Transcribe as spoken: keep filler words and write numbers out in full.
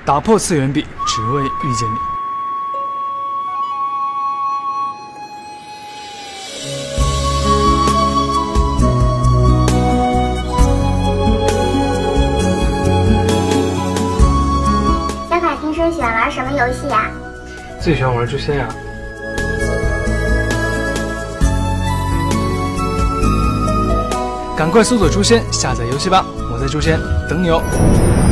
打破次元壁，只为遇见你。 小凯平时喜欢玩什么游戏呀？ 最喜欢玩诛仙呀。 赶快搜索诛仙，下载游戏吧！我在诛仙等你哦。